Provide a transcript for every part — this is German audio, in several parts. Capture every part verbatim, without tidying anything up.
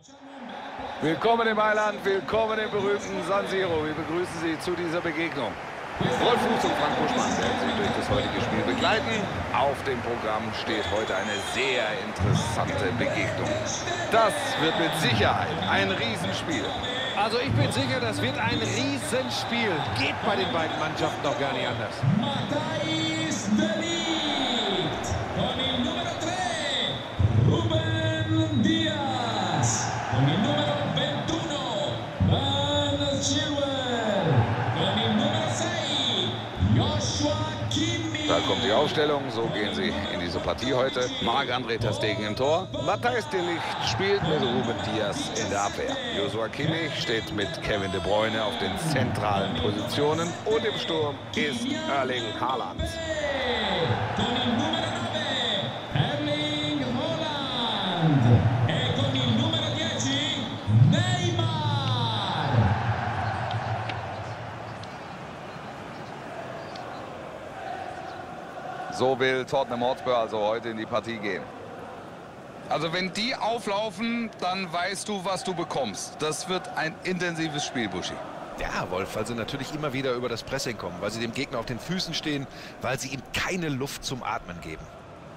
Willkommen im Mailand, willkommen im berühmten San Siro. Wir begrüßen Sie zu dieser Begegnung. Rolf Fuß und Frank Buschmann werden Sie durch das heutige Spiel begleiten. Auf dem Programm steht heute eine sehr interessante Begegnung. Das wird mit Sicherheit ein Riesenspiel. Also ich bin sicher, das wird ein Riesenspiel. Geht bei den beiden Mannschaften doch gar nicht anders. Matthijs de Ligt con il numero tre, Ruben Dias con il numero ventuno, Van Chilwell con il numero sei, Joshua Kimmich. Da kommt die Aufstellung, so gehen sie in diese Partie heute. Marc-André ter Stegen im Tor. Matthijs de Ligt spielt mit Ruben Dias in der Abwehr. Joshua Kimmich steht mit Kevin De Bruyne auf den zentralen Positionen. Und im Sturm ist Erling Haaland. Con il numero nove, Erling Haaland. E con il numero dieci, Neymar. So will Tottenham Hotspur also heute in die Partie gehen. Also wenn die auflaufen, dann weißt du, was du bekommst. Das wird ein intensives Spiel, Buschi. Ja, Wolf, weil sie natürlich immer wieder über das Pressing kommen, weil sie dem Gegner auf den Füßen stehen, weil sie ihm keine Luft zum Atmen geben.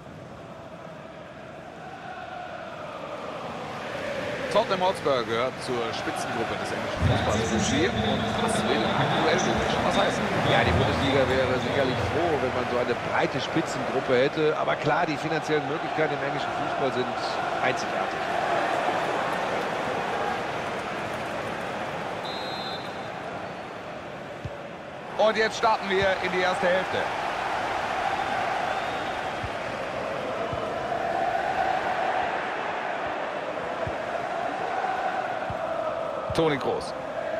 Tottenham Hotspur gehört zur Spitzengruppe des englischen Fußballs, Buschi. Und was will aktuell schon was heißen? Ja, die Bundesliga wäre sicherlich froh, wenn man so eine breite Spitzengruppe hätte. Aber klar, die finanziellen Möglichkeiten im englischen Fußball sind einzigartig. Und jetzt starten wir in die erste Hälfte. Toni Kroos.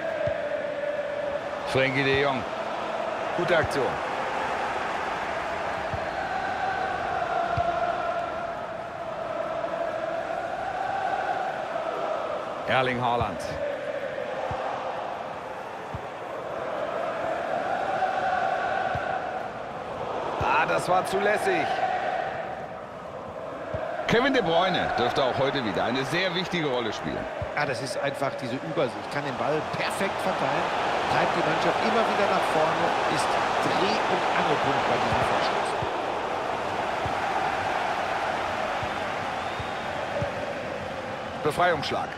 Frenkie de Jong. Gute Aktion. Erling Haaland. Ah, das war zulässig. Kevin De Bruyne dürfte auch heute wieder eine sehr wichtige Rolle spielen. Ja, das ist einfach diese Übersicht. Kann den Ball perfekt verteilen, treibt die Mannschaft immer wieder nach vorne, ist Dreh- und Angelpunkt bei diesem Vorstoß. Befreiungsschlag.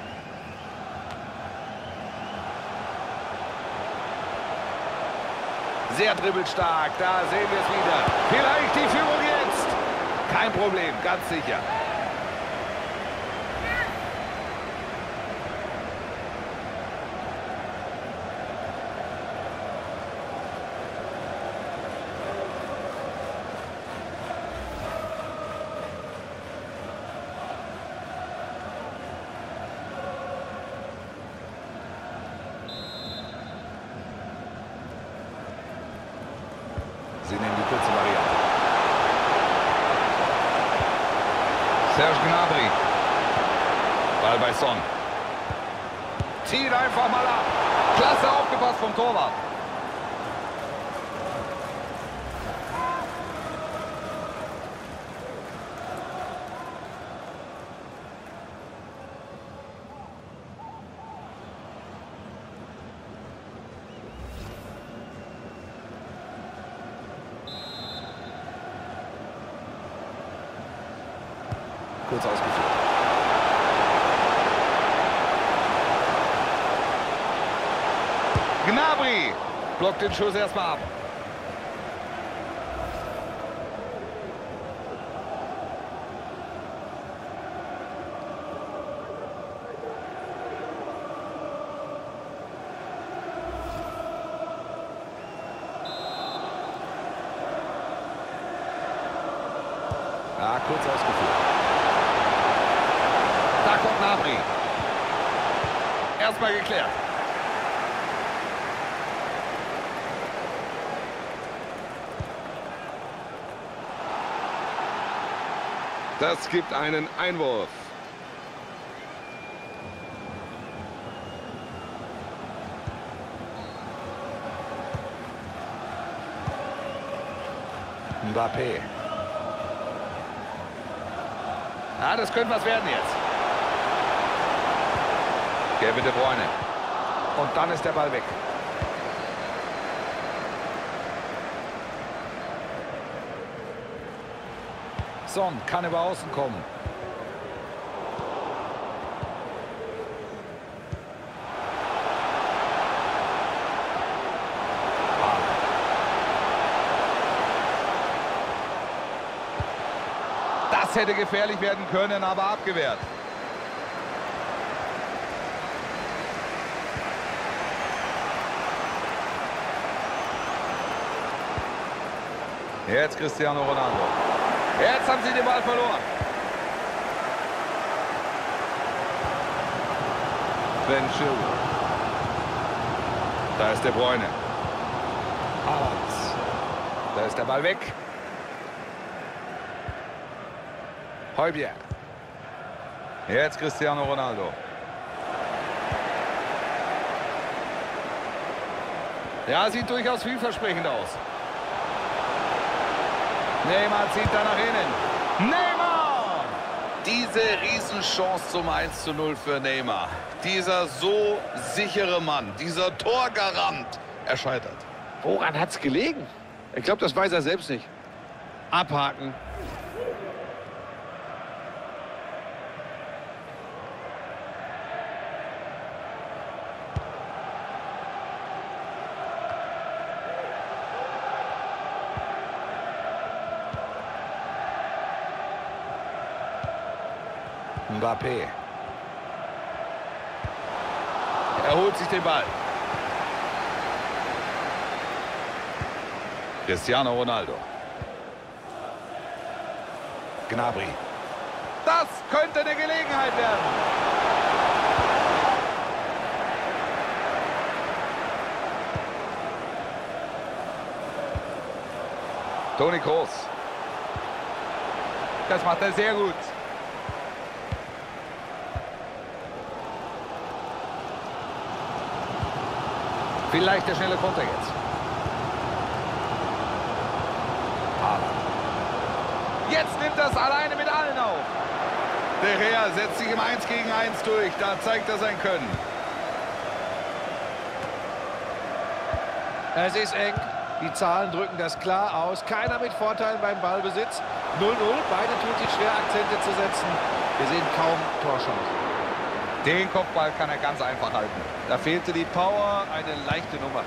Sehr dribbelstark, da sehen wir es wieder. Vielleicht die Führung jetzt. Kein Problem, ganz sicher. Sie nehmen die kurze Variante. Serge Gnabry. Ball bei Son. Zieht einfach mal ab. Klasse aufgepasst vom Torwart. Kurz ausgeführt. Gnabry blockt den Schuss erstmal ab. Ja, kurz ausgeführt. Da kommt Gnabry. Erstmal geklärt. Das gibt einen Einwurf. Mbappé. Ja, das könnte was werden jetzt. Kevin De Bruyne. Und dann ist der Ball weg. Son kann über außen kommen. Das hätte gefährlich werden können, aber abgewehrt. Jetzt Cristiano Ronaldo. Jetzt haben sie den Ball verloren. Ben Chilwell. Da ist De Bruyne. Haaland. Da ist der Ball weg. Højbjerg. Jetzt Cristiano Ronaldo. Ja, sieht durchaus vielversprechend aus. Neymar zieht da nach innen. Neymar! Diese Riesenchance zum eins zu null für Neymar. Dieser so sichere Mann, dieser Torgarant, er scheitert. Woran hat es gelegen? Ich glaube, das weiß er selbst nicht. Abhaken. Mbappé. Er holt sich den Ball. Cristiano Ronaldo. Gnabry. Das könnte eine Gelegenheit werden. Toni Kroos. Das macht er sehr gut. Vielleicht der schnelle Konter jetzt. Haaland. Jetzt nimmt das alleine mit allen auf. De Gea setzt sich im eins gegen eins durch. Da zeigt er sein Können. Es ist eng. Die Zahlen drücken das klar aus. Keiner mit Vorteilen beim Ballbesitz. null null. Beide tun sich schwer, Akzente zu setzen. Wir sehen kaum Torchancen. Den Kopfball kann er ganz einfach halten. Da fehlte die Power, eine leichte Nummer.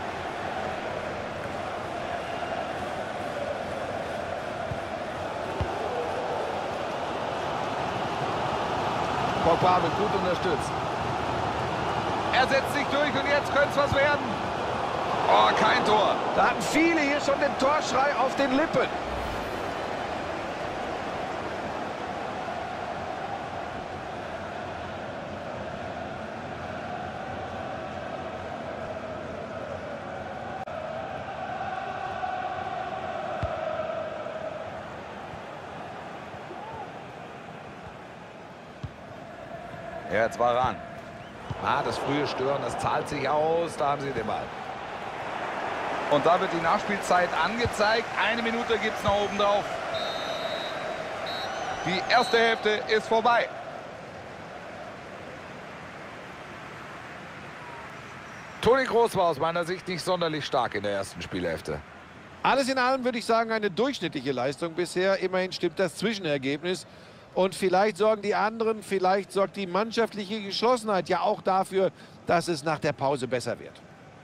Pogba wird gut unterstützt. Er setzt sich durch und jetzt könnte es was werden. Oh, kein Tor. Da hatten viele hier schon den Torschrei auf den Lippen. Jetzt war ran. Ah, das frühe Stören, das zahlt sich aus. Da haben sie den Ball. Und da wird die Nachspielzeit angezeigt. Eine Minute gibt es noch oben drauf. Die erste Hälfte ist vorbei. Toni Kroos war aus meiner Sicht nicht sonderlich stark in der ersten Spielhälfte. Alles in allem würde ich sagen, eine durchschnittliche Leistung bisher. Immerhin stimmt das Zwischenergebnis. Und vielleicht sorgen die anderen, vielleicht sorgt die mannschaftliche Geschlossenheit ja auch dafür, dass es nach der Pause besser wird.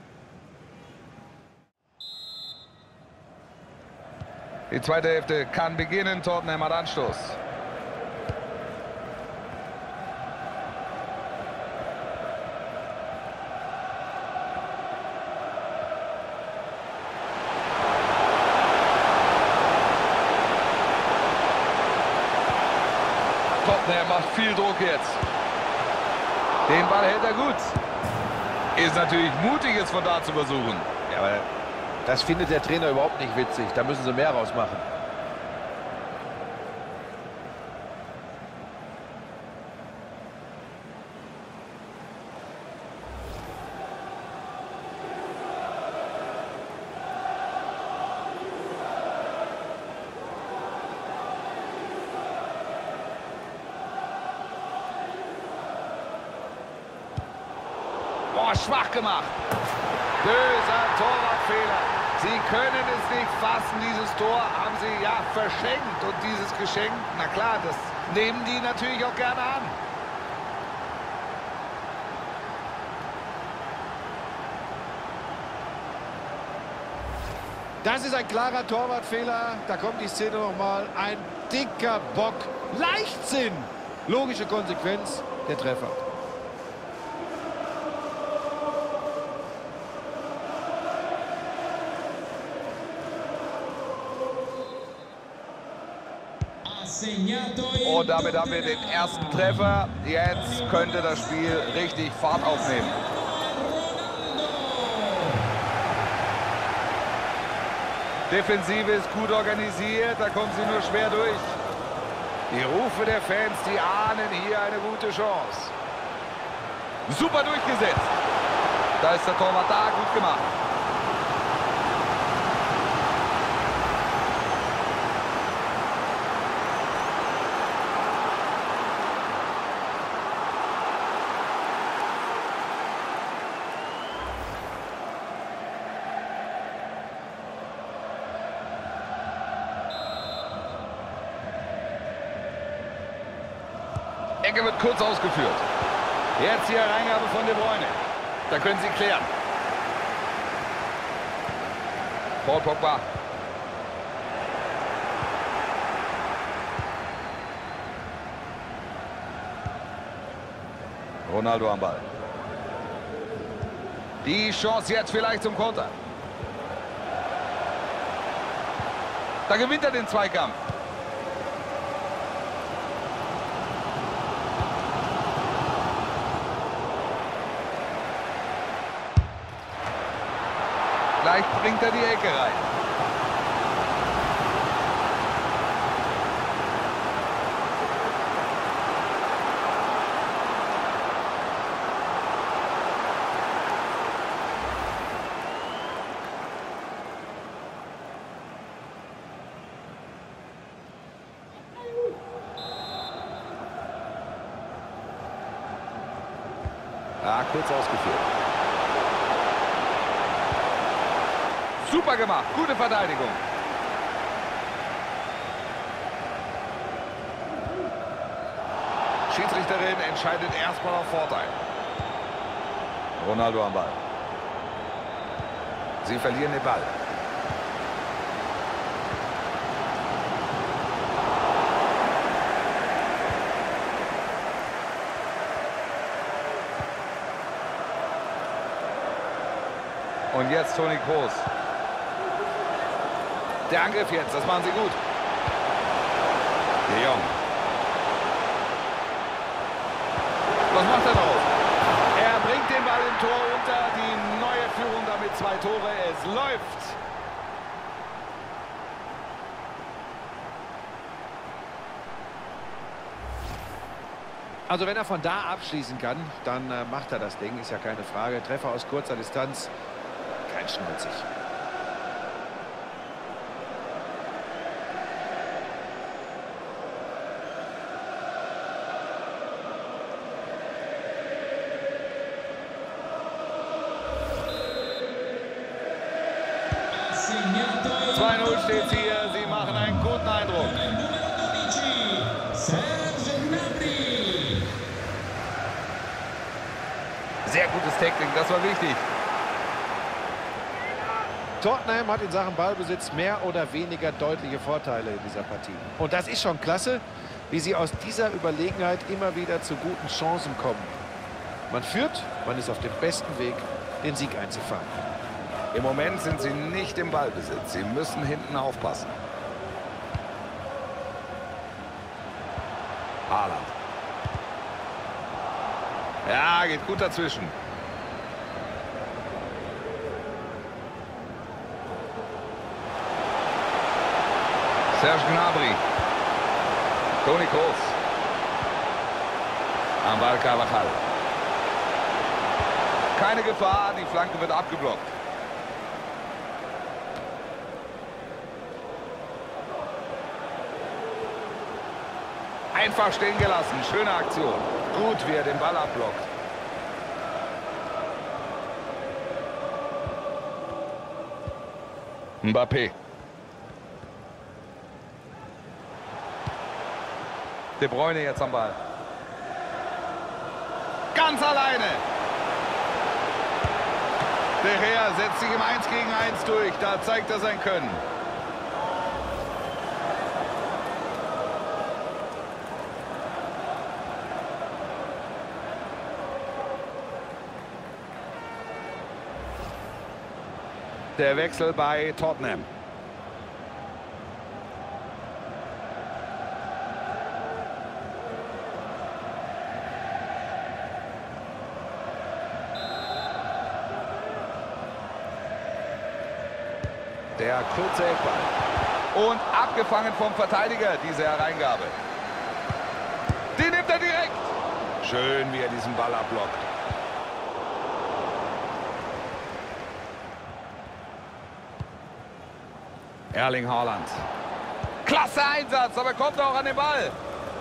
Die zweite Hälfte kann beginnen. Tottenham hat Anstoß. Tottenham macht viel Druck jetzt. Den Ball hält er gut. Ist natürlich mutig, es von da zu versuchen. Ja, aber das findet der Trainer überhaupt nicht witzig. Da müssen sie mehr rausmachen. Boah, schwach gemacht. Böser Torwartfehler. Sie können es nicht fassen, dieses Tor haben sie ja verschenkt. Und dieses Geschenk, na klar, das nehmen die natürlich auch gerne an. Das ist ein klarer Torwartfehler. Da kommt die Szene nochmal. Ein dicker Bock. Leichtsinn. Logische Konsequenz, der Treffer. Und damit haben wir den ersten Treffer. Jetzt könnte das Spiel richtig Fahrt aufnehmen. Defensive ist gut organisiert, da kommen sie nur schwer durch. Die Rufe der Fans, die ahnen hier eine gute Chance. Super durchgesetzt. Da ist der Torwart da, gut gemacht. Ecke wird kurz ausgeführt. Jetzt hier Reingabe von De Bruyne. Da können sie klären. Paul Pogba. Ronaldo am Ball. Die Chance jetzt vielleicht zum Konter. Da gewinnt er den Zweikampf. Gleich bringt er die Ecke rein. Ja, kurz ausgeführt. Super gemacht, gute Verteidigung. Schiedsrichterin entscheidet erstmal auf Vorteil. Ronaldo am Ball. Sie verlieren den Ball. Und jetzt Toni Kroos. Der Angriff jetzt, das machen sie gut. De Jong. Was macht er drauf? Er bringt den Ball im Tor unter. Die neue Führung damit zwei Tore. Es läuft. Also wenn er von da abschließen kann, dann äh, macht er das Ding, ist ja keine Frage. Treffer aus kurzer Distanz, kein schmutzig. zwei null steht hier. Sie machen einen guten Eindruck. Sehr gutes Tackling, das war wichtig. Tottenham hat in Sachen Ballbesitz mehr oder weniger deutliche Vorteile in dieser Partie. Und das ist schon klasse, wie sie aus dieser Überlegenheit immer wieder zu guten Chancen kommen. Man führt, man ist auf dem besten Weg, den Sieg einzufahren. Im Moment sind sie nicht im Ballbesitz. Sie müssen hinten aufpassen. Haaland. Ja, geht gut dazwischen. Serge Gnabry. Toni Kroos. Am Ball Carvajal. Keine Gefahr, die Flanke wird abgeblockt. Einfach stehen gelassen. Schöne Aktion. Gut, wie er den Ball abblockt. Mbappé. De Bruyne jetzt am Ball. Ganz alleine. De Gea setzt sich im eins gegen eins durch. Da zeigt er sein Können. Der Wechsel bei Tottenham. Der kurze Eckball. Und abgefangen vom Verteidiger, diese Hereingabe. Die nimmt er direkt. Schön, wie er diesen Ball abblockt. Erling Haaland. Klasse Einsatz, aber kommt auch an den Ball.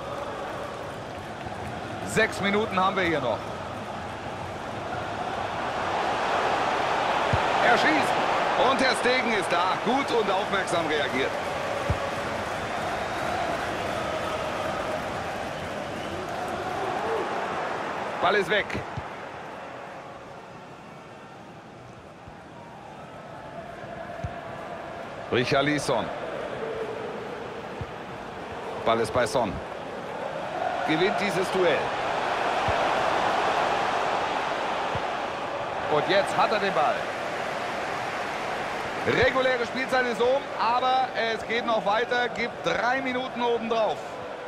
Sechs Minuten haben wir hier noch. Er schießt. Und Ter Stegen ist da. Gut und aufmerksam reagiert. Ball ist weg. Richarlison. Ball ist bei Son. Gewinnt dieses Duell. Und jetzt hat er den Ball. Reguläre Spielzeit ist um, aber es geht noch weiter. Gibt drei Minuten obendrauf.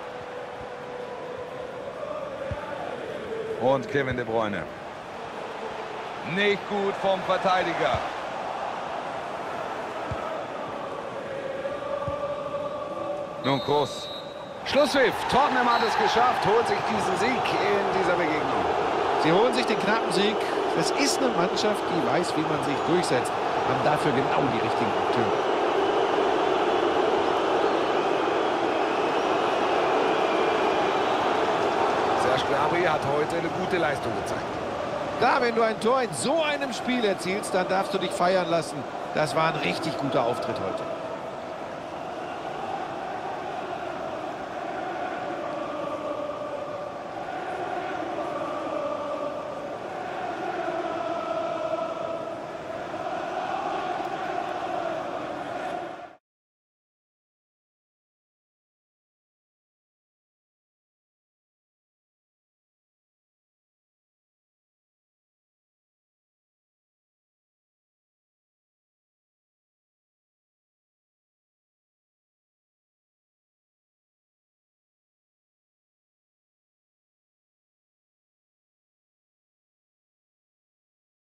Und Kevin De Bruyne. Nicht gut vom Verteidiger. Nun Kroos. Schlusspfiff. Tottenham hat es geschafft, holt sich diesen Sieg in dieser Begegnung. Sie holen sich den knappen Sieg. Das ist eine Mannschaft, die weiß, wie man sich durchsetzt. Haben dafür genau die richtigen Akteure. Serge Gnabry hat heute eine gute Leistung gezeigt. Klar, wenn du ein Tor in so einem Spiel erzielst, dann darfst du dich feiern lassen. Das war ein richtig guter Auftritt heute.